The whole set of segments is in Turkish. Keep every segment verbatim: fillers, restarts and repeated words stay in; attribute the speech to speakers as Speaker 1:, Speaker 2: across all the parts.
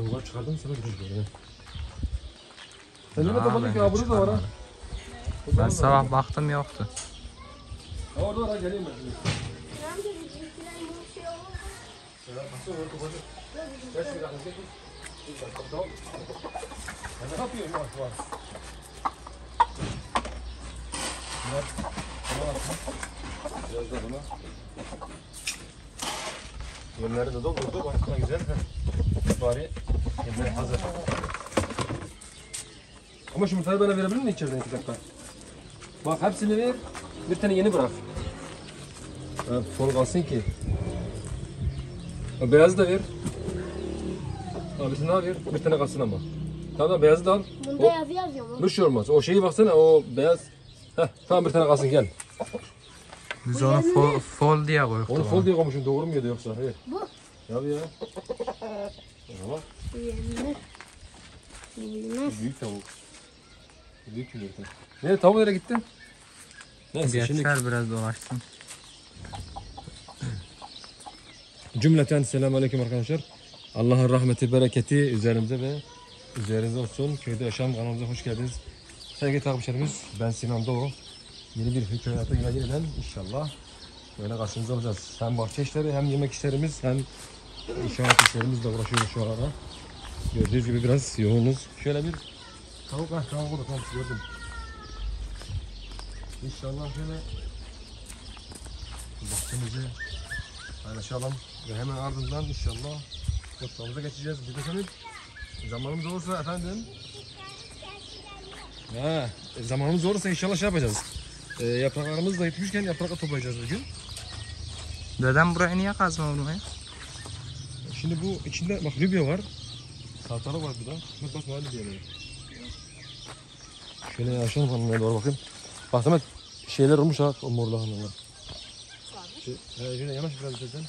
Speaker 1: Tavuklar çıkardın mı sana gidiyor. Sen ne topadın ki? Burada da var ha.
Speaker 2: Ben sabah baktım yoktu.
Speaker 1: Ha orada var ha, geleyim ben şimdi. Ne yapıyorsun bak var. Biraz da bunu. Yemleri de doldurdu. Bak ne güzel. Bari yemler hazır. Ama şu yumurtayı bana verebilir misin içeriden iki dakika? Bak hepsini ver. Bir tane yeni bırak. Ha, sol kalsın ki. O beyazı da ver. Abi sen daha ver. Bir tane kalsın ama. Tamam beyazı da al.
Speaker 3: Bunda
Speaker 1: O-
Speaker 3: yazı yazıyor mu?
Speaker 1: Bir şey olmaz. O şeyi baksana o beyaz. Heh, tamam bir tane kalsın gel.
Speaker 2: Biz onu fol, fol diye koyduk.
Speaker 1: Onu fol diye koymuşum doğru mu yedi yoksa? Hayır.
Speaker 3: Bu.
Speaker 1: Ya bir ya. Bak.
Speaker 3: Yenir. Yenmez.
Speaker 1: Büyük tavuk. Büyük yumurta. Nereye tavuk nereye gitti? Neyse şimdi
Speaker 2: Geçer biraz dolaşsın.
Speaker 1: cümleten selamünaleyküm arkadaşlar. Allah'ın rahmeti, bereketi üzerimize ve üzerinize olsun. Köyde yaşam kanalımıza hoş geldiniz. Sevgili takipçilerimiz, ben Sinan Doğu. Yeni bir köy hayatı yine yeniden inşallah böyle karşınızda olacağız. Hem bahçe işleri hem yemek işlerimiz hem inşaat işlerimizle uğraşıyoruz şu ara. Gördüğünüz gibi biraz yoğunuz. Şöyle bir tavuk ha tavuk olur tamam gördüm. İnşallah şöyle bahçemizi paylaşalım ve hemen ardından inşallah mutfağımıza geçeceğiz. Bir de efendim zamanımız olursa efendim ha, zamanımız olursa inşallah şey yapacağız. E, yapraklarımız da yetmişken yaprakla toplayacağız bugün.
Speaker 2: Dedem buraya niye kazma vurmuyor?
Speaker 1: Şimdi bu içinde bak lübya var. Salatalık var burada. Bak bak ne lübyaları. Şöyle yavaşlayalım hanımlara doğru bakayım. Bak Samet şeyler olmuş ha o morlu hanımlar. Şey, e, şöyle yanaş biraz bizden.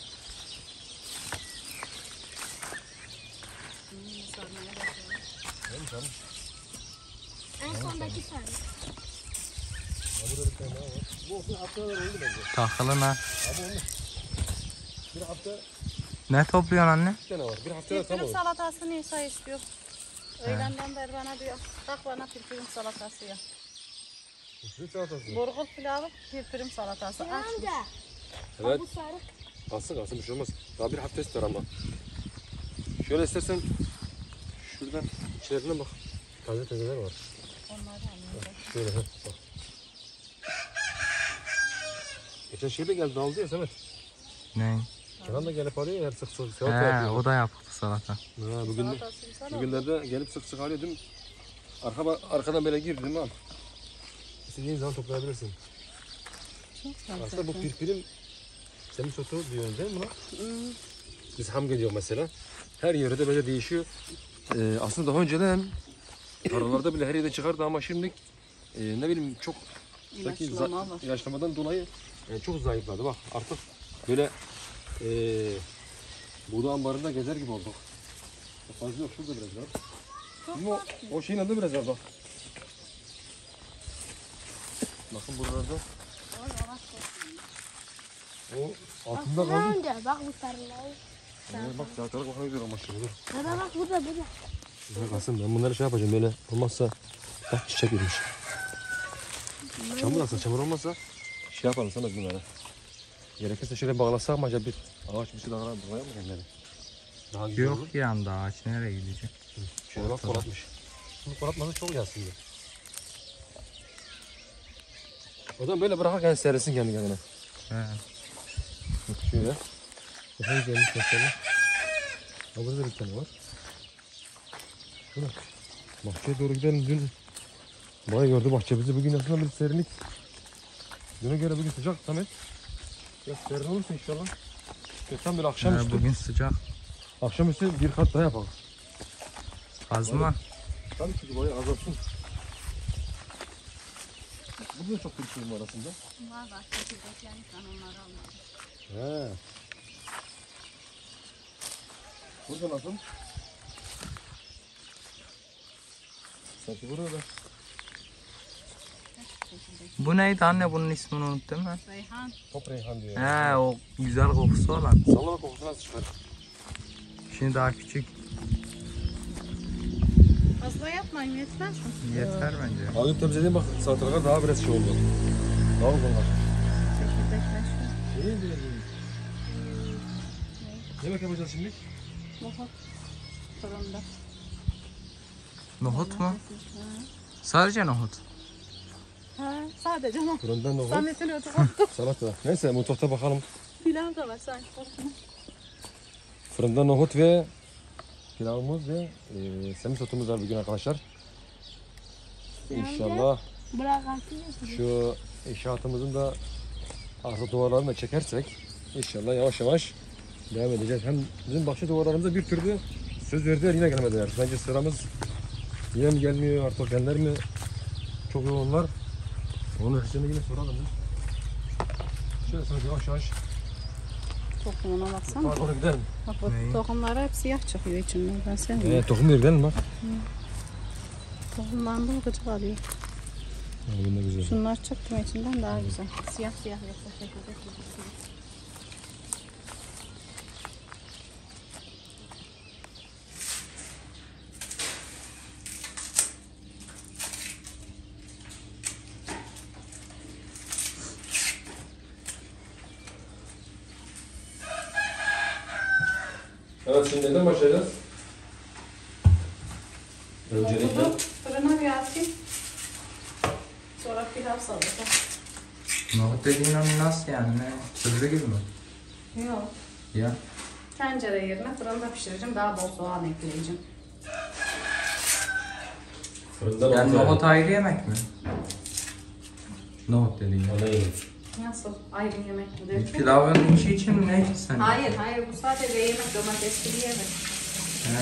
Speaker 3: En sondaki sarı.
Speaker 1: Burada bir tane daha var. Bu bir haftalar oldu bence.
Speaker 2: Takılın ha.
Speaker 1: Abi olmuş. Bir hafta
Speaker 2: Ne topluyorsun anne?
Speaker 1: bir tane var. Bir haftada tam
Speaker 4: Pirpirim
Speaker 1: olur.
Speaker 4: salatası Nisa istiyor. Öğlenden beri bana diyor, bak bana pirpirim salatası ya.
Speaker 1: Bir salatası.
Speaker 4: Burgul pilavı, pirpirim salatası. Aç.
Speaker 3: Amca.
Speaker 1: Evet.
Speaker 3: Bu sarı.
Speaker 1: Kalsın kalsın bir şey olmaz. Daha bir hafta ister ama. Şöyle istersen şuradan içlerine bak. Taze tazeler var.
Speaker 4: Onları alayım.
Speaker 1: Şöyle bak. Geçen şey de geldi aldı ya Samet.
Speaker 2: Ne?
Speaker 1: Kenan da gelip alıyor ya her sık sık.
Speaker 2: He,
Speaker 1: Salata
Speaker 2: o da yaptı salata.
Speaker 1: Ha, bugün,
Speaker 4: Salatası güzel oldu.
Speaker 1: bugünlerde gelip sık sık alıyor değil mi? Arka, arkadan böyle gir değil mi al? İstediğin zaman toplayabilirsin. Aslında bu pirpirim semisotu diyorsun değil mi lan?
Speaker 4: Hmm.
Speaker 1: Biz ham geliyor mesela. Her yerde böyle değişiyor. Ee, aslında daha önceden aralarda bile her yerde çıkardı ama şimdi e, ne bileyim çok belki
Speaker 4: İlaçlama
Speaker 1: za-
Speaker 4: var.
Speaker 1: ilaçlamadan dolayı e, çok zayıfladı. Bak artık böyle e, buğday ambarında gezer gibi olduk. Fazla yok şurada biraz var. Ama o, o şeyin adı biraz var bak. Bakın buralarda. O altında
Speaker 3: Bak
Speaker 1: kaldı.
Speaker 3: amca bak bu sarılar.
Speaker 1: Ee, bak salatalık bakana güzel olmuş şimdi. Dur.
Speaker 3: Baba bak burada burada.
Speaker 1: Böyle kalsın ben bunları şey yapacağım böyle olmazsa bak çiçek girmiş. Çamur alsa çamur olmazsa şey yapalım sana bunları. Gerekirse şöyle bağlasak mı acaba bir ağaç bir şey daha bağlayalım mı kendileri? Daha güzel olur.
Speaker 2: Yok ki anda ağaç nereye gidecek?
Speaker 1: Şöyle bak kolatmış. Şimdi kolatmasa çok iyi aslında. O zaman böyle bırakırken serisin kendi kendine.
Speaker 2: He.
Speaker 1: Şöyle. Efendim gelmiş mesela. Ha burada bir tane var. Şurada. Bahçeye doğru gidelim. Dün bayağı gördü bahçe bizi. Bugün aslında bir serinlik. Düne göre bugün sıcak Samet. Ya serin olursa inşallah. Geçen böyle akşamüstü.
Speaker 2: He, bugün sıcak.
Speaker 1: Akşamüstü bir kat daha yapalım.
Speaker 2: Kazma.
Speaker 1: Tabii ki bayağı azalsın. Burada da çok bir var aslında.
Speaker 4: Var var, çekirdeklerini ben onları almadım.
Speaker 1: He. Burada nasıl? Sanki burada da.
Speaker 2: Bu neydi anne, bunun ismini unuttum ben.
Speaker 4: Reyhan,
Speaker 1: Top reyhan diyor.
Speaker 2: He, o güzel kokusu olan.
Speaker 1: Sallama kokusu nasıl çıkar?
Speaker 2: Şimdi daha küçük.
Speaker 4: Fazla yapmayın yetmez mi?
Speaker 2: Yeter bence.
Speaker 1: Abi temizlediğim bak salatalıklar daha biraz şey oldu. Daha bunlar.
Speaker 4: Çekirdekler şu.
Speaker 1: İyi değil. Ne yemek yapacağız şimdi?
Speaker 4: Nohut. Fırında.
Speaker 2: Nohut mu? Sadece nohut.
Speaker 4: Ha, sadece nohut.
Speaker 1: Fırından nohut,
Speaker 4: Zahmetini ödü
Speaker 1: salata. Neyse mutfakta bakalım.
Speaker 4: Pilav da var sanki. korkma.
Speaker 1: Fırında nohut ve pilavımız ve e, semizotumuz var bugün arkadaşlar. İnşallah
Speaker 3: Bırak atayım.
Speaker 1: şu inşaatımızın da arka duvarlarını da çekersek inşallah yavaş yavaş devam edeceğiz. Hem bizim bahçe duvarlarımıza bir türlü söz verdiler yine gelmediler. Bence sıramız yine mi gelmiyor artık gelenler mi çok yoğunlar. Onun hepsini yine soralım. Şöyle sonra yavaş yavaş
Speaker 4: Tohumuna baksana.
Speaker 1: oraya gidelim.
Speaker 4: Bak bak
Speaker 2: Neyi?
Speaker 4: tohumları hep siyah çıkıyor içinden. Ben sevmiyorum.
Speaker 1: Evet, tohum gidelim bak.
Speaker 4: Tohumdan da gıcık alıyor.
Speaker 1: Yani bunlar güzel.
Speaker 4: Şunlar çıktı mı içinden daha güzel. Siyah siyah yoksa çekirdek gibi.
Speaker 1: Evet, şimdi neden başlayacağız? Öncelikle
Speaker 4: Nohutu fırına bir atayım. Sonra pilav salata.
Speaker 2: Nohut dediğin onu nasıl yani? Ne? Sözlü gibi mi?
Speaker 4: Yok.
Speaker 2: Ya.
Speaker 4: Tencere yerine fırında pişireceğim. Daha bol soğan ekleyeceğim.
Speaker 1: fırından
Speaker 2: Yani
Speaker 1: alacağız.
Speaker 2: nohut ayrı yemek mi? Nohut dediğin.
Speaker 1: Ana yemek.
Speaker 4: Nasıl? Ayrı yemek mi
Speaker 2: Bir
Speaker 4: diyorsun?
Speaker 2: pilavın içi için mi ne sen?
Speaker 4: Hayır hayır bu sadece yemek domatesli yemek.
Speaker 2: He.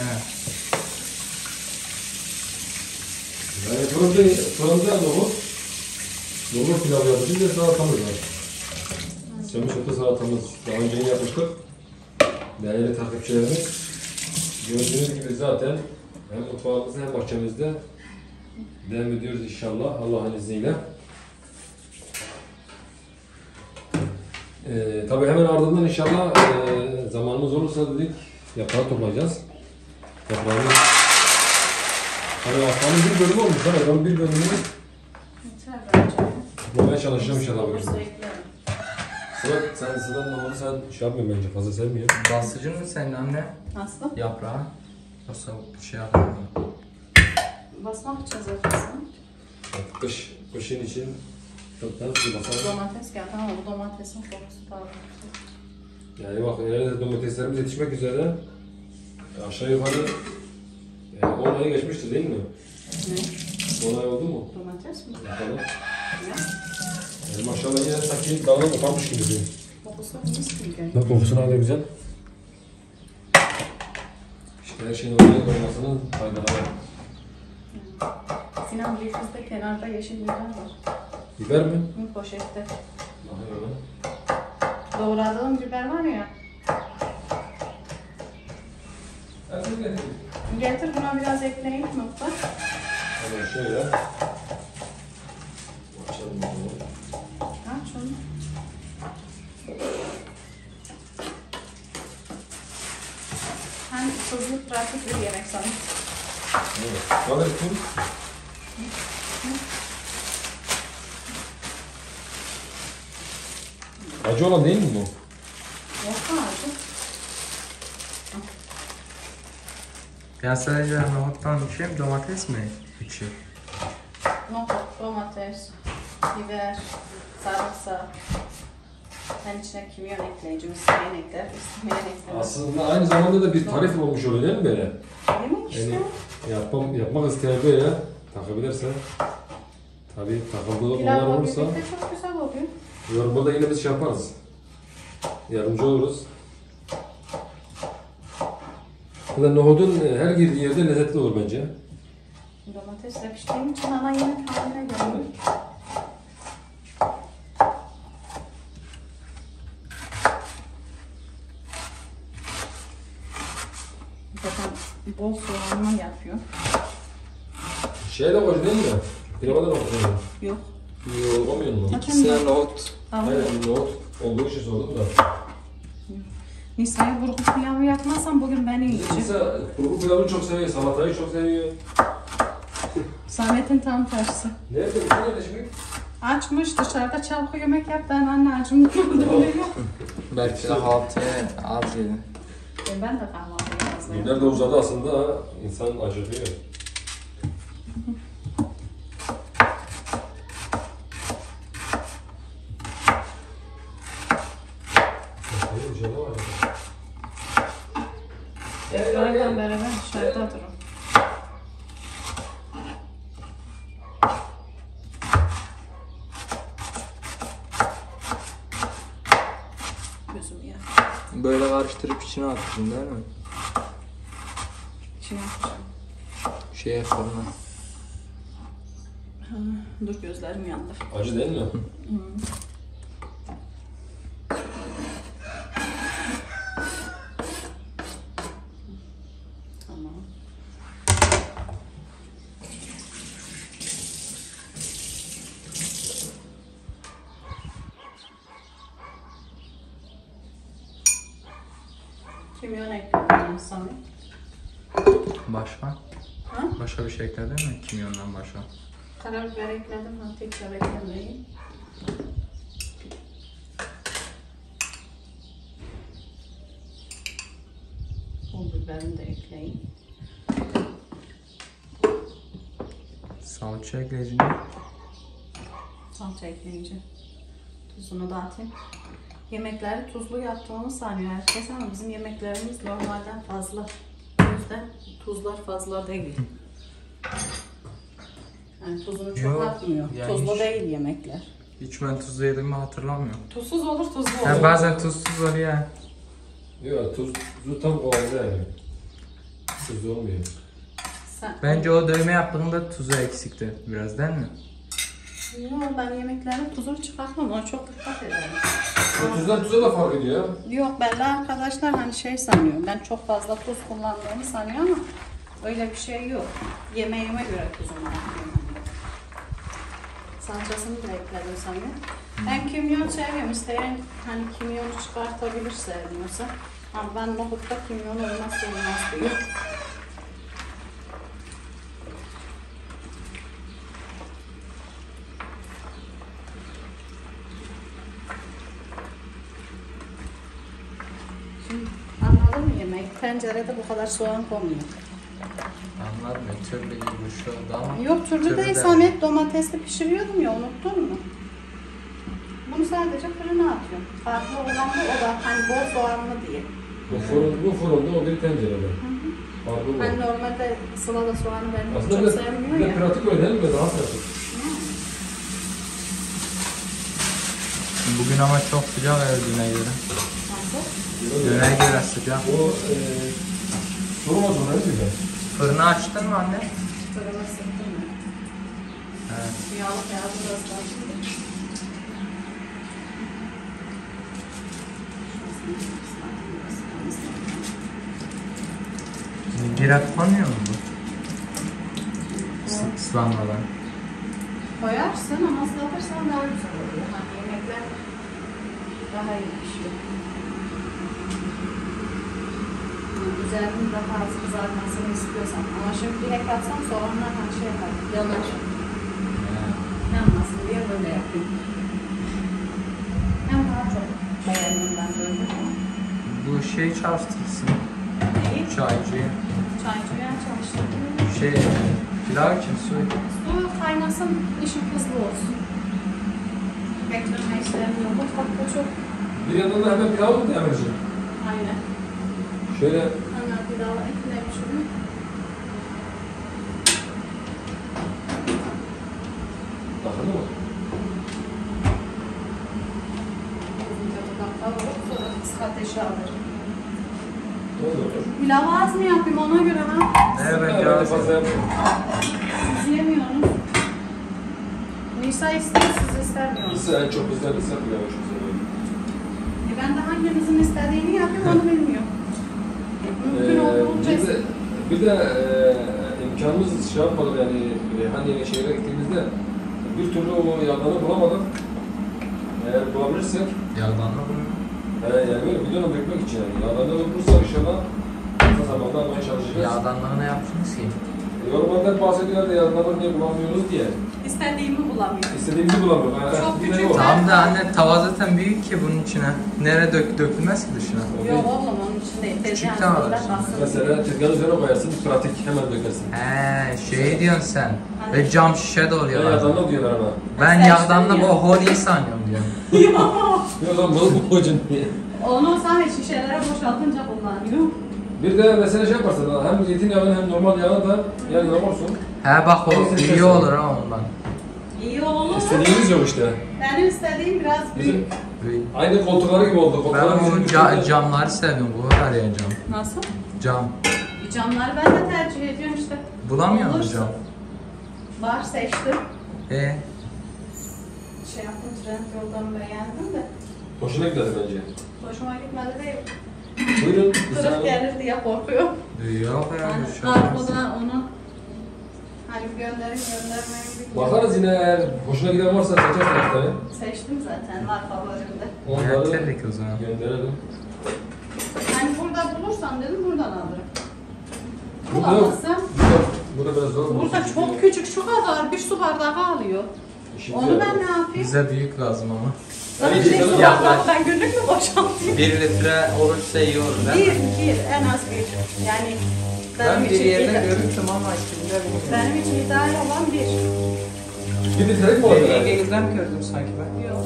Speaker 1: Yani fırında, fırında nohut, nohut pilav yapacağız ve salatamız var. Semizotu salatamız daha önce yapmıştık. Değerli takipçilerimiz, gördüğünüz gibi zaten hem mutfağımızda hem bahçemizde devam ediyoruz inşallah Allah'ın izniyle. Ee, tabii hemen ardından inşallah e, zamanımız olursa dedik yaprağı toplayacağız. Yaprağımız Hani haftanın bir bölümü olmuş ha. Ben bir bölümünü
Speaker 4: Yeter bence.
Speaker 1: toplamaya çalışacağım inşallah bugün.
Speaker 4: Olursa eklerim.
Speaker 1: Sıra, sen sıradan normalde sen şey yapmıyorsun bence fazla sevmiyor.
Speaker 2: Basıcı mı senin anne?
Speaker 4: Nasıl?
Speaker 2: Yaprağı. Yoksa şey yapar mı?
Speaker 4: Basmak için zaten.
Speaker 1: Bak, Kış, kışın için çok daha bir basalım.
Speaker 4: Domates geldi ama bu domatesin kokusu daha güzel.
Speaker 1: Yani bak ileride domateslerimiz yetişmek üzere. Aşağı yukarı yani on ayı geçmiştir değil mi?
Speaker 4: Ne?
Speaker 1: on ay oldu mu?
Speaker 4: Domates mi?
Speaker 1: Bakalım.
Speaker 4: Ne?
Speaker 1: Yani maşallah yine sanki dalga koparmış gibi değil.
Speaker 4: Kokusu mis gibi geliyor.
Speaker 1: Bak kokusu ne kadar güzel. İşte her şeyin organik olmasının faydaları var.
Speaker 4: Sinan büyüğümüzde kenarda yeşil biber var.
Speaker 1: Biber mi?
Speaker 4: Bu poşette.
Speaker 1: Bakıyorum.
Speaker 4: Doğradığım biber var ya.
Speaker 1: Hepsini getirdim.
Speaker 4: Getir buna biraz ekleyin nokta.
Speaker 1: Hemen şöyle. Açalım bunu.
Speaker 4: Aç onu. Hani tuzlu pratik bir yemek sanırım.
Speaker 1: Evet. Ne kadar tuz? Acı olan değil mi bu?
Speaker 4: Yok acı.
Speaker 2: Ya sadece nohuttan bir şey mi? Domates mi? İçi.
Speaker 4: Nohut, domates, biber, sarımsak. Ben içine kimyon ekleyeceğim. İsteyen ekler, istemeyen ekler.
Speaker 1: Aslında aynı zamanda da bir tarif olmuş oluyor değil mi böyle?
Speaker 4: Yemek işte.
Speaker 1: Yani yapmam, yapmak isteyen böyle takabilirse. Tabii takıldığı onlar
Speaker 4: Pilavla
Speaker 1: olursa
Speaker 4: birlikte çok güzel oluyor.
Speaker 1: yorumda yine biz şey yaparız. Yardımcı oluruz. Bu da nohudun her girdiği yerde lezzetli olur bence.
Speaker 4: Domatesle piştiğim için ana yemek haline geliyor. Zaten bol soğanla yapıyor.
Speaker 1: Şey de koy değil mi? Pilava da koyuyor.
Speaker 4: Yok.
Speaker 1: Yok, olmuyor mu?
Speaker 2: İkisine nohut.
Speaker 4: Tamam.
Speaker 1: Aynen nohut olduğu için sordum da.
Speaker 4: Nisa'ya burgu pilavı yapmazsam bugün beni yiyecek.
Speaker 1: Mesela kuru pilavını çok seviyor, salatayı çok seviyor.
Speaker 4: Samet'in tam tersi.
Speaker 1: Nerede? Bu nerede şimdi?
Speaker 4: Açmış dışarıda çabuk yemek yap. Ben anne acımdım diyor.
Speaker 2: Belki de altıya az yedi.
Speaker 4: E ben de kahvaltı fazla
Speaker 1: Günler de uzadı aslında ha. İnsan acıkıyor.
Speaker 4: Efra'yla beraber dışarıda durun. Gözüm ya.
Speaker 2: Böyle karıştırıp içine atacaksın değil mi?
Speaker 4: İçine yapacağım.
Speaker 2: Şeye fırına.
Speaker 4: Ha, dur gözlerim yandı.
Speaker 1: Acı değil mi?
Speaker 4: Tamam. Kimyon ekliyorum Samet.
Speaker 2: Başka?
Speaker 4: Ha?
Speaker 2: Başka bir şey ekledin mi? Kimyondan başka.
Speaker 4: Karabiber ekledim. Ha, tekrar eklemeyin. Pul biberini de ekleyin.
Speaker 2: Salça ekleyeceğim.
Speaker 4: Salça ekleyince tuzunu da atayım. Yemekleri tuzlu yaptığımı sanıyor herkes ama bizim yemeklerimiz normalden fazla. O yüzden tuzlar fazla değil. Yani tuzunu çok
Speaker 2: Yok,
Speaker 4: atmıyor.
Speaker 2: yani
Speaker 4: Tuzlu
Speaker 2: hiç-
Speaker 4: değil yemekler.
Speaker 2: Hiç ben tuzlu yedim mi hatırlamıyorum.
Speaker 4: Tuzsuz olur, tuzlu olur.
Speaker 2: Yani bazen tuzsuz oluyor.
Speaker 1: Yok tuz, tuzu tam kıvamında yani. Tuzlu olmuyor.
Speaker 4: Sen...
Speaker 2: Bence o dövme yaptığında tuzu eksikti biraz değil mi?
Speaker 4: Yok, ben yemeklerin tuzunu çıkartmam. Ona çok dikkat ederim.
Speaker 1: O tuzdan tuza da fark ediyor.
Speaker 4: Yok, belli arkadaşlar hani şey sanıyor. Ben çok fazla tuz kullandığımı sanıyor ama öyle bir şey yok. Yemeğime göre tuzumu atıyorum. Salçasını da ekledim sanıyor. Ben kimyon seviyorum. İsteyen hani kimyonu çıkartabilir sevmiyorsa. Ama ben nohutta kimyon olmazsa olmaz diyor. Şimdi anladın mı yemeği? Tencerede bu kadar soğan konmuyor.
Speaker 2: Anladım. Türlü gibi bir şey oldu ama.
Speaker 4: Yok türlü
Speaker 2: Türlü
Speaker 4: değil.
Speaker 2: de-
Speaker 4: Samet domatesli pişiriyordum ya, unuttun mu? Bunu sadece fırına atıyorum. Farklı olan bu, o da hani bol soğanlı diye.
Speaker 1: Bu fırın, bu fırında o bir tencerede. Farklı bu.
Speaker 4: Hani normalde sılada soğanı ben
Speaker 1: Aslında
Speaker 4: çok
Speaker 1: bir,
Speaker 4: sevmiyor
Speaker 1: bir de
Speaker 4: ya.
Speaker 1: pratik öyle değil mi? Daha pratik.
Speaker 2: Bugün ama çok sıcak evet düne göre.
Speaker 4: Nasıl?
Speaker 2: Düne göre sıcak.
Speaker 1: O e, sorma sonra ne güzel.
Speaker 2: Fırını açtın mı anne?
Speaker 4: Fırına sıktım ben.
Speaker 2: Evet.
Speaker 4: Yağlı kağıdı biraz daha şimdi.
Speaker 2: Zincir atmanıyor mu bu? Is- Islanmadan.
Speaker 4: Koyarsın ama ıslatırsan daha güzel oluyor. Hani yemekler daha iyi pişiyor. Yani üzerinin daha az kızartmasını istiyorsan. Ama şimdi direkt atsam soğanlar hani şey yapar, yanar. Yanmasın diye böyle yapayım. Hem daha çok beğendim ben böyle.
Speaker 2: Bu şey çalıştırsın.
Speaker 4: Neyi?
Speaker 2: Çaycıyı.
Speaker 4: Çaycıya çalıştırdım.
Speaker 2: Şey, pilav için su.
Speaker 4: Su kaynasın, işin hızlı olsun. Bekleme işlerini yok. Mutfakta çok
Speaker 1: Bir yandan da hemen pilav mı demirci?
Speaker 4: aynen.
Speaker 1: Şöyle
Speaker 4: Hemen bir daha eklemiş onu.
Speaker 1: bakın mı?
Speaker 4: Sonra kısık ateşe alırım.
Speaker 1: Ne olur?
Speaker 4: Pilav az mı yapayım ona göre ha?
Speaker 2: Evet,
Speaker 1: Ben de
Speaker 2: evet.
Speaker 1: fazla yapmıyorum.
Speaker 4: Siz yemiyorsunuz. Nisa istiyor, siz istemiyorsunuz.
Speaker 1: İsa en çok bizden ise pilavı çok seviyorum.
Speaker 4: E ben de hanginizin istediğini yapayım onu bilmiyorum. Mümkün
Speaker 1: Ee,
Speaker 4: olduğunca
Speaker 1: bir de, bir de e, imkanımız şey yapmadı yani e, hani şehre gittiğimizde bir türlü o yağdanı bulamadık. Eğer bulabilirsek
Speaker 2: Yağdanlı mı?
Speaker 1: e, yani böyle bir dönem beklemek için yani yağdanı bulursak inşallah kısa zamanda almaya çalışacağız.
Speaker 2: Yağdanlığı ne yaptınız ki?
Speaker 1: E, Yorumlarda bahsediyorlar da yanlarını niye bulamıyoruz diye.
Speaker 4: İstediğimi bulamıyorum.
Speaker 1: İstediğimizi bulamıyoruz. Yani
Speaker 4: Çok
Speaker 1: bir de
Speaker 4: küçük.
Speaker 1: yok.
Speaker 2: Tamam da anne tava zaten büyük ki bunun içine. Nereye dök dökülmez ki dışına?
Speaker 4: Yok oğlum onun için değil. Tezgahın
Speaker 2: tava
Speaker 4: üstünde
Speaker 2: var.
Speaker 4: kalsın.
Speaker 1: Mesela tezgahın üzerine koyarsın, pratik hemen dökersin.
Speaker 2: He şey diyorsun sen. Ve cam şişe de
Speaker 1: Ya
Speaker 2: oluyor bazen.
Speaker 1: yadanla diyorlar ama.
Speaker 2: Ben
Speaker 4: Sen
Speaker 2: yağdanla
Speaker 4: işte
Speaker 2: bu holiyi sanıyorum diyorum.
Speaker 1: Yok lan balık bu hocam diye.
Speaker 4: Onu sadece şişelere boşaltınca kullanıyor.
Speaker 1: Bir de mesela şey yaparsın, hem zeytinyağını hem normal yağını da yani normal olsun.
Speaker 2: He bak o iyi olur ha ondan.
Speaker 4: İyi olur.
Speaker 1: İstediğimiz yok işte.
Speaker 4: Benim istediğim biraz büyük.
Speaker 1: Bizim
Speaker 2: Büyük.
Speaker 1: aynı koltukları gibi oldu.
Speaker 2: Ben
Speaker 1: Koltuklar
Speaker 2: o
Speaker 1: bizim
Speaker 2: ca-
Speaker 1: gibi-
Speaker 2: camları seviyorum. Bu kadar ya cam.
Speaker 4: Nasıl?
Speaker 2: Cam.
Speaker 4: Camları ben de tercih ediyorum işte.
Speaker 2: Bulamıyor musun
Speaker 4: Olursa.
Speaker 2: cam?
Speaker 4: Var seçtim.
Speaker 2: E
Speaker 4: Şey yaptım, trend yoldan beğendim de.
Speaker 1: Hoşuna gider bence.
Speaker 4: Hoşuma gitmedi değil.
Speaker 1: Buyurun.
Speaker 4: Kırık gelir diye korkuyorum.
Speaker 2: yok ya.
Speaker 4: Yani
Speaker 2: bir şey olmaz.
Speaker 4: kargoda onu hani gönderin göndermeyi bilmiyorum.
Speaker 1: Bakarız yine eğer hoşuna giden varsa seçersin iki tane.
Speaker 4: Seçtim zaten, var favorimde.
Speaker 1: Onları
Speaker 2: Getirdik o zaman.
Speaker 1: gönderelim.
Speaker 4: Hani burada bulursam dedim buradan alırım.
Speaker 1: Burada yok.
Speaker 4: Bulamazsam
Speaker 1: Burada, burada biraz zor.
Speaker 4: burada çok küçük, şu kadar bir su bardağı alıyor.
Speaker 1: İşimize
Speaker 4: Onu ben
Speaker 1: yarar.
Speaker 4: ne yapayım?
Speaker 2: Bize büyük lazım ama.
Speaker 4: Sana
Speaker 1: Yani
Speaker 4: bir şey
Speaker 1: canım
Speaker 4: su
Speaker 2: ya.
Speaker 4: bardağı ben günlük mü boşaltayım?
Speaker 2: Bir litre olursa iyi olur
Speaker 4: Bir,
Speaker 2: değil mi?
Speaker 4: bir, en az bir. Yani
Speaker 2: Ben
Speaker 4: benim
Speaker 2: bir
Speaker 4: için,
Speaker 2: yerde
Speaker 4: ide-
Speaker 2: görmüştüm ama içinde bilmiyorum.
Speaker 4: benim için ideal olan bir.
Speaker 1: Bir litrelik mi oldu yani?
Speaker 2: Ege'den mi gördüm sanki ben?
Speaker 4: Yok.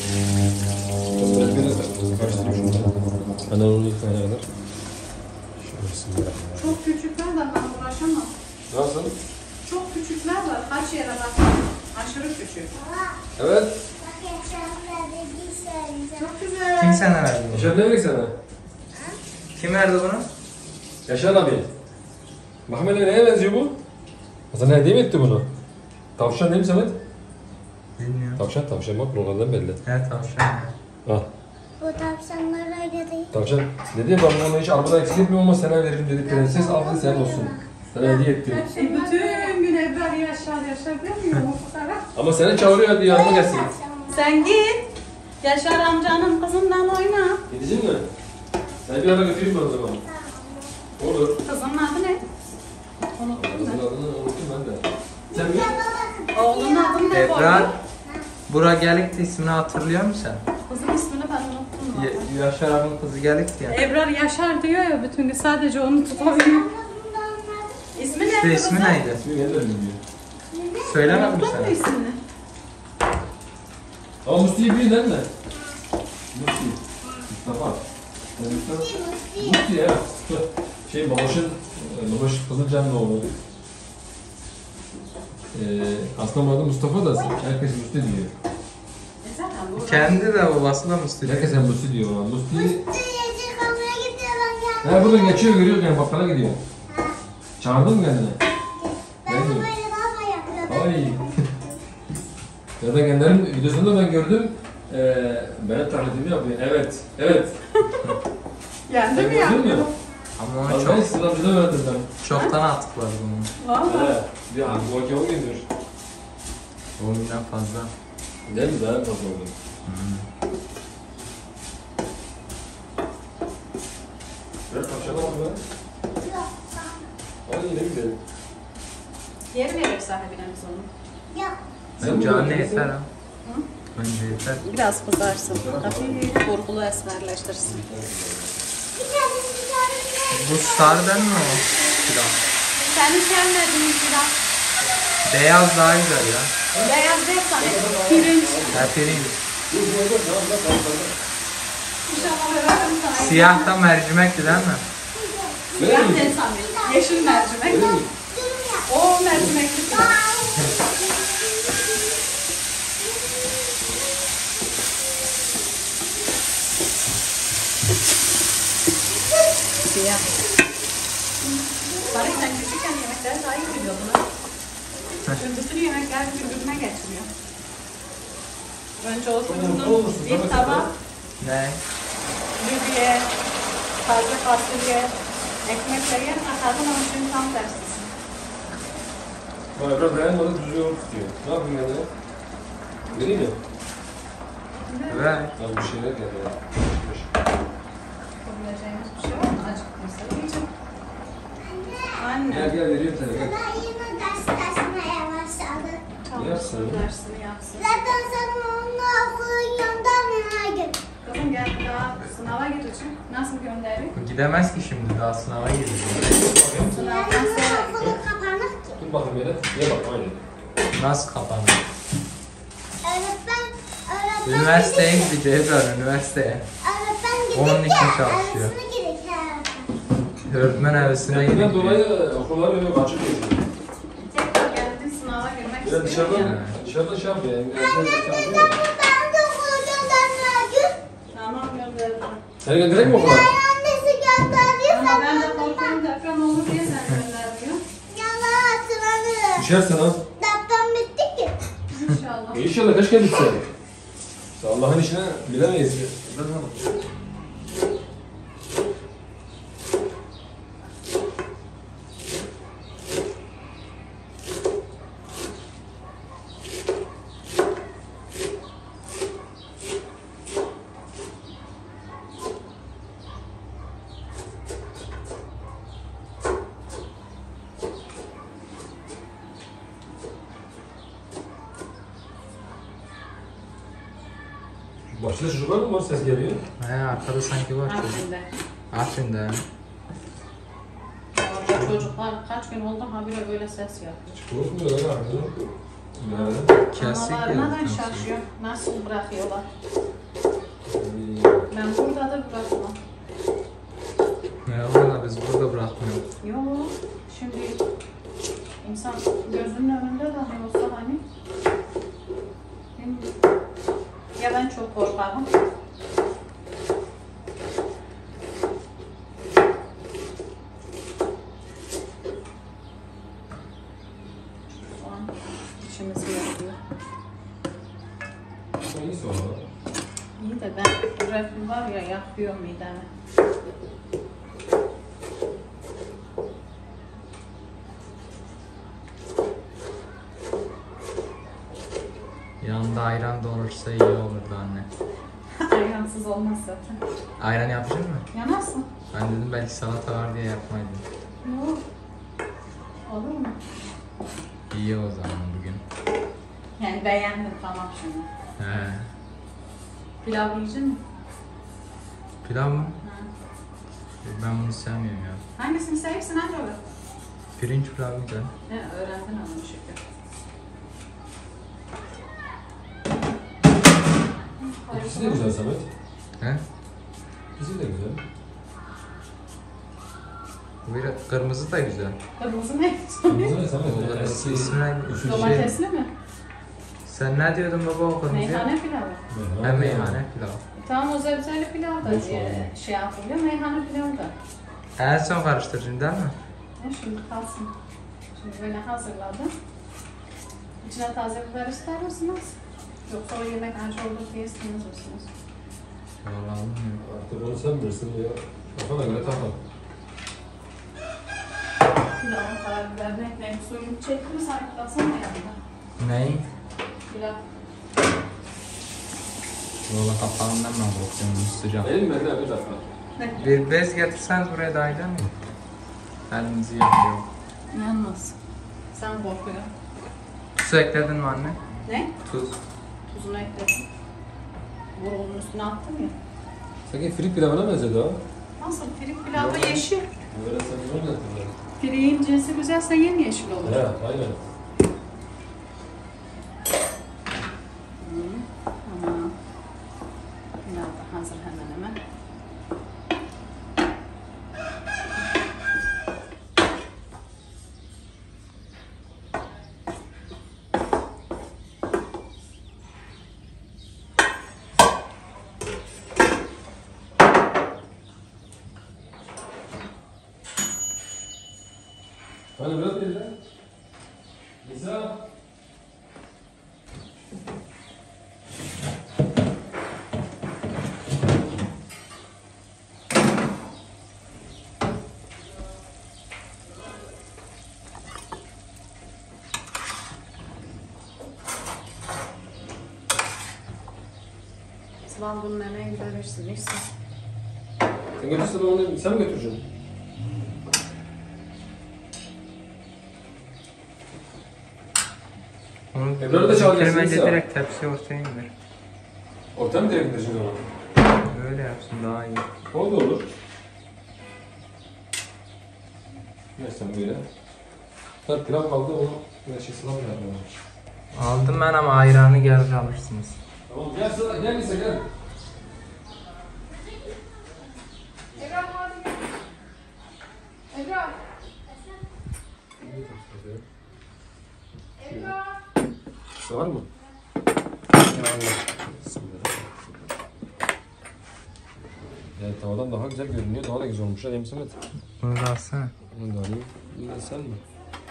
Speaker 1: Biraz biraz karıştırayım şunu. Ben onu ilk tane kadar. Şöyle
Speaker 4: Çok küçükler de ben uğraşamam.
Speaker 1: Nasıl?
Speaker 4: Çok küçükler var. Kaç yere bak. Aşırı küçük.
Speaker 1: Evet.
Speaker 3: Bak yaşamda dediği söyleyeceğim.
Speaker 4: Çok güzel.
Speaker 2: Kim sana verdi bunu?
Speaker 1: Yaşar ne verdik sana?
Speaker 2: Kim verdi bunu?
Speaker 1: Yaşar abi. Muhammed Ali neye benziyor bu? Sana hediye mi etti bunu? Tavşan değil mi Samet?
Speaker 2: Bilmiyorum.
Speaker 1: Tavşan, tavşan bak oradan belli.
Speaker 2: He tavşan.
Speaker 1: Ah,
Speaker 3: Bu tavşanlar öyle değil.
Speaker 1: tavşan. Dedi ben bunu hiç arabadan eksik etmiyorum ama sana veririm dedi. Prenses al dedi senin olsun. Sana hediye ettim.
Speaker 4: E, bütün gün Ebrar yaşar yaşar demiyor mu bu kadar?
Speaker 1: Ama seni çağırıyor hadi yanıma gelsin.
Speaker 4: Sen git. Yaşar amcanın kızından oyna.
Speaker 1: Gidecek mi? Sen bir ara götüreyim ben o zaman. Olur.
Speaker 4: Kızının adı ne? Unuttum
Speaker 1: Kızın adını unuttum ben de. Sen bir...
Speaker 4: ben. Oğlunun adı ne?
Speaker 2: Ebrar. Bura Gelikti ismini hatırlıyor musun sen?
Speaker 4: Kızın ismini ben unuttum.
Speaker 2: Ye- Yaşar abinin kızı Gelikti ya.
Speaker 4: Ebrar Yaşar diyor ya bütün gün sadece onu tutabiliyor. İsmi
Speaker 2: İşte
Speaker 4: ne?
Speaker 2: ismi neydi?
Speaker 1: İsmi gelir mi diyor.
Speaker 2: Söylemem mi
Speaker 4: Unuttun mu
Speaker 2: sana?
Speaker 4: ismini?
Speaker 1: Ama Musti'yi bilin değil mi? Musti. Mustafa. Yani Mustafa. Musti ya. Şey Baboş'un, Baboş Kızılcan'ın oğlu. Ee, aslında adı Mustafa da herkes Musti diyor.
Speaker 4: E zaten burada.
Speaker 2: Kendi de babası da Musti.
Speaker 1: Herkes hem Musti diyor ona. Musti...
Speaker 3: Yiyecek almaya gidiyor ben ya.
Speaker 1: Ha buradan geçiyor görüyor yani bakkala gidiyor. Çağırdın mı kendine?
Speaker 3: Ben de böyle daha yapıyordum.
Speaker 1: Ay. Ya da kendilerin videosunda ben gördüm. Ee, benim taklidimi yapıyor. Evet. Evet.
Speaker 4: Yendi
Speaker 1: Sen
Speaker 4: mi
Speaker 1: gördün mü?
Speaker 4: ya?
Speaker 2: Ama onu
Speaker 1: Az ben
Speaker 2: çok,
Speaker 1: İslamcıda öğrendim ben.
Speaker 2: çoktan atıkladı bunu.
Speaker 4: Valla.
Speaker 1: Evet. Bir an bu akşam gidiyor.
Speaker 2: on günden fazla.
Speaker 1: Değil mi? Daha fazla oldu. Ver tavşana bak be. Hadi yine gidelim.
Speaker 4: Geri verir sahibine biz onu.
Speaker 3: Yok.
Speaker 2: Bence anne yeter ha. Bence yeter.
Speaker 4: Biraz kızarsın. Hafif vurgulu esmerleştirsin.
Speaker 3: Bir tane bir tane bir tane.
Speaker 2: Bu sarıdan mı o? Pilav.
Speaker 4: Seni sevmediğin pilav.
Speaker 2: Beyaz daha güzel ya.
Speaker 4: Beyaz değil sana. Pirinç.
Speaker 2: Ha pirinç.
Speaker 4: İnşallah veririm sana.
Speaker 2: Siyah da mercimekti değil mi?
Speaker 4: Siyah değil sana. Yeşil mercimek.
Speaker 1: Öyle mi?
Speaker 4: O mercimekli pilav. Siyah. Bari sen küçükken yemekleri daha iyi biliyordun ha. Şimdi bütün yemekler birbirine geçmiyor. Önce oturdum, bir tabak,
Speaker 2: Ne?
Speaker 4: lübiye, taze fasulye, ekmekle yer, atardım ama şimdi tam tersi.
Speaker 1: Bana biraz dayanmadı, düzüyor tutuyor. Ne yapayım yani? Vereyim mi?
Speaker 2: Ver.
Speaker 1: Az bir şeyler geldi ya.
Speaker 4: Yapabileceğimiz bir şey var mı? Acıktıysa yiyeceğim. Anne.
Speaker 1: Gel gel vereyim sana gel.
Speaker 3: Ben yine ders dersine başladım.
Speaker 1: Yapsın.
Speaker 4: Çalışsın, dersini yapsın.
Speaker 3: Zaten sen onunla okula göndermiyor her gün.
Speaker 4: Kızım gel daha sınava gidecek. Nasıl göndereyim?
Speaker 2: Gidemez ki şimdi daha sınava girecek.
Speaker 4: Sınavdan
Speaker 3: Yani
Speaker 4: sonra
Speaker 3: okulu kapanır ki.
Speaker 1: Dur bakayım yere. Ye bak aynen.
Speaker 2: Nasıl kapanır?
Speaker 3: Öğretmen, öğretmen
Speaker 2: Üniversiteye
Speaker 3: gidecek.
Speaker 2: gideceğiz var üniversiteye.
Speaker 3: Öğretmen
Speaker 2: Onun
Speaker 3: gidecek
Speaker 2: için
Speaker 3: ya.
Speaker 2: çalışıyor.
Speaker 3: Öğretmene gidecek herhalde.
Speaker 2: Öğretmen evsine
Speaker 1: Bundan
Speaker 2: gidip
Speaker 1: dolayı okullar yok açık yok.
Speaker 4: tekrar geldi sınava girmek
Speaker 1: Biraz
Speaker 4: istiyor
Speaker 1: dışarıdan,
Speaker 4: ya.
Speaker 1: dışarıdan şey yap ya.
Speaker 3: Ben de okula göndermiyor her gün.
Speaker 4: Tamam gönderdim.
Speaker 1: Seni göndereyim mi okula?
Speaker 3: Annesi gönderiyor.
Speaker 4: Ama
Speaker 3: Sen
Speaker 4: ben de
Speaker 3: gönderme.
Speaker 4: korkuyorum deprem olur diye sen gönderiyor.
Speaker 3: Yalan hatırlanır.
Speaker 1: Düşersen ha.
Speaker 3: Deprem bitti ki.
Speaker 4: İnşallah.
Speaker 1: İnşallah kaç kere bitse. İşte Allah'ın işine bilemeyiz. Başta çocuklar mı var ses geliyor?
Speaker 2: He arkada sanki var çocuk.
Speaker 4: Aslında.
Speaker 2: Aslında.
Speaker 4: Orada çocuklar kaç gün oldu habire böyle ses yapıyor.
Speaker 1: Korkmuyor lan abi. Yani.
Speaker 2: Kesik
Speaker 4: Analarına da
Speaker 2: ya.
Speaker 4: şaşıyor. Nasıl bırakıyorlar? Ben burada da bırakmam.
Speaker 2: Ya valla biz burada bırakmıyoruz.
Speaker 4: Yok. Şimdi insan gözünün önünde dahi olsa hani bilmiyorum. Ya ben çok korkarım. Şu an içimizi yakıyor.
Speaker 1: İyi sonra.
Speaker 4: İyi de ben reflü var ya yakıyor midemi.
Speaker 2: Yanında ayran da olursa iyi olurdu anne.
Speaker 4: Ayransız olmaz zaten.
Speaker 2: Ayran yapacak mı?
Speaker 4: Yanarsın.
Speaker 2: Ben dedim belki salata var diye yapmaydım.
Speaker 4: Yok. Olur mu?
Speaker 2: İyi o zaman bugün.
Speaker 4: Yani beğendim tamam şimdi.
Speaker 2: He.
Speaker 4: Pilav yiyecek misin?
Speaker 2: Pilav mı?
Speaker 4: Ha.
Speaker 2: Ben bunu sevmiyorum ya.
Speaker 4: Hangisini seversin acaba?
Speaker 2: Pirinç pilavı güzel.
Speaker 4: Ne öğrendin ama şükür.
Speaker 1: İkisi de güzel Samet.
Speaker 2: He?
Speaker 1: İkisi de güzel.
Speaker 2: Bu biraz kırmızı da güzel.
Speaker 4: Kırmızı ne?
Speaker 1: Kırmızı ne Samet?
Speaker 2: Eski
Speaker 1: Eski
Speaker 2: ismi
Speaker 1: usul şey.
Speaker 4: Domatesli mi?
Speaker 2: Sen ne diyordun baba o kırmızıya?
Speaker 4: Meyhane pilavı.
Speaker 2: Hem meyhane pilav.
Speaker 4: Tamam o zebzeli pilav da
Speaker 1: Boş
Speaker 4: diye
Speaker 1: oldu.
Speaker 4: şey yapılıyor. Meyhane pilavı da.
Speaker 2: En son karıştırıcın değil mi?
Speaker 4: Ne şimdi kalsın. Şimdi böyle hazırladım. İçine taze biber ister misiniz? Yoksa o yemek acı olur diye istemez misiniz?
Speaker 2: Vallahi bilmiyorum.
Speaker 1: Artık onu sen bilirsin ya. Kafana göre takma.
Speaker 4: Pilavın karabiberini ekleyin. Suyunu çektim sarımsaklasana yanına.
Speaker 2: Ney?
Speaker 4: Pilav.
Speaker 2: Valla kapağından ben korkuyorum sıcak.
Speaker 1: Benim ben de bir dakika.
Speaker 2: Bir bez getirseniz buraya dahil mi? Elinizi yakıyor.
Speaker 4: Yanmaz. Sen korkuyorsun.
Speaker 2: Tuz ekledin mi anne?
Speaker 4: Ne?
Speaker 2: Tuz.
Speaker 4: Tuzunu ekledim. Burulun üstüne attım ya.
Speaker 1: Sanki frik pilavına benzedi ha.
Speaker 4: Nasıl? Firik pilavı yeşil.
Speaker 1: Böyle sen bunu mu getirdin?
Speaker 4: Firiğin cinsi güzelse yemyeşil olur.
Speaker 1: He, aynen.
Speaker 4: Tamam. Pilav da hazır hemen hemen.
Speaker 1: Hani biraz değil lan. Nisa.
Speaker 4: Sıvan bunun hemen giderirsin. Neyse.
Speaker 1: Sen götürsen onu sen mi götüreceksin?
Speaker 2: Onu
Speaker 1: Ebrar'ı da çağıracaksınız
Speaker 2: bence
Speaker 1: ya.
Speaker 2: direkt tepsi ortaya indir.
Speaker 1: Ortaya mı direkt şimdi onu?
Speaker 2: Öyle yapsın daha iyi.
Speaker 1: O da olur. Neyse böyle. dört gram kaldı onu bir şey sınav yapalım.
Speaker 2: Aldım ben ama ayranı gelir alırsınız.
Speaker 1: Tamam gel sıra gel ise gel. Var mı? Yani tavadan daha güzel görünüyor, daha da güzel olmuş. Hadi Samet.
Speaker 2: Bunu da alsana.
Speaker 1: Onu da alayım. Bunu da sen mi?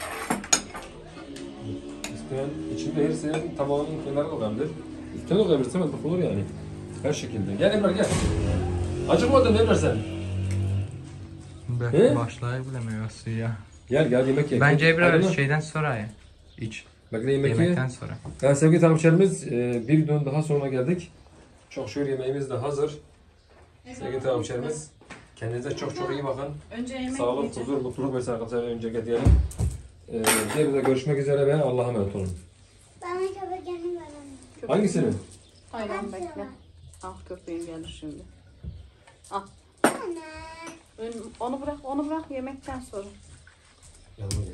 Speaker 1: İsteyen içinde her senin tabağının kenarı da olabilir. Üstten de koyabilir Samet, bak olur yani. Her şekilde. Gel Emre gel. Acıkmadın Emre sen. He?
Speaker 2: Be, başlayabilir suya.
Speaker 1: Gel gel yemek ye.
Speaker 2: Bence
Speaker 1: Hadi
Speaker 2: biraz
Speaker 1: lan.
Speaker 2: şeyden sonra ya. İç.
Speaker 1: Bak ne yemek ye.
Speaker 2: Yemekten sonra.
Speaker 1: Yani sevgili takipçilerimiz e, bir videonun daha sonuna geldik. Çok şükür yemeğimiz de hazır. Sevgili takipçilerimiz kendinize çok çok iyi bakın.
Speaker 4: Önce yemek
Speaker 1: Sağlık,
Speaker 4: yiyeceğim.
Speaker 1: huzur, mutluluk versin arkadaşlar önce diyelim. E, diğer videoda görüşmek üzere ve Allah'a emanet olun.
Speaker 3: Bana köpeğini verelim.
Speaker 1: Hangisini?
Speaker 4: Aynen bekle. Al köpeğin gelir şimdi. Al.
Speaker 3: Anne.
Speaker 4: Ön- Onu bırak, onu bırak yemekten sonra.
Speaker 1: Yanıma gel.